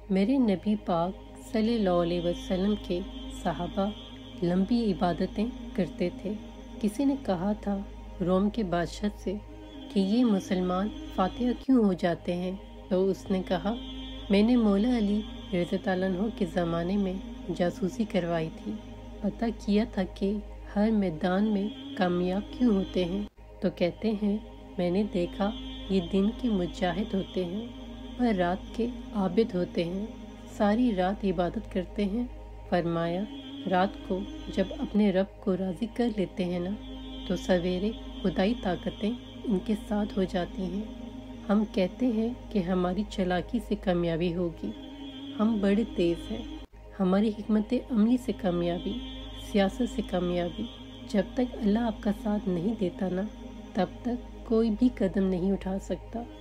मेरे नबी पाक सल्लल्लाहु अलैहि वसल्लम के सहाबा लंबी इबादतें करते थे। किसी ने कहा था रोम के बादशाह से कि ये मुसलमान फातिहा क्यों हो जाते हैं, तो उसने कहा, मैंने मौला अली रज़ियल्लाहु अन्हु के ज़माने में जासूसी करवाई थी, पता किया था कि हर मैदान में कामयाब क्यों होते हैं। तो कहते हैं, मैंने देखा ये दिन के मुजाहिद होते हैं और रात के आबिद होते हैं, सारी रात इबादत करते हैं। फरमाया, रात को जब अपने रब को राज़ी कर लेते हैं ना, तो सवेरे खुदाई ताकतें इनके साथ हो जाती हैं। हम कहते हैं कि हमारी चालाकी से कामयाबी होगी, हम बड़े तेज़ हैं, हमारी हिकमत अमली से कामयाबी, सियासत से कामयाबी। जब तक अल्लाह आपका साथ नहीं देता ना, तब तक कोई भी कदम नहीं उठा सकता।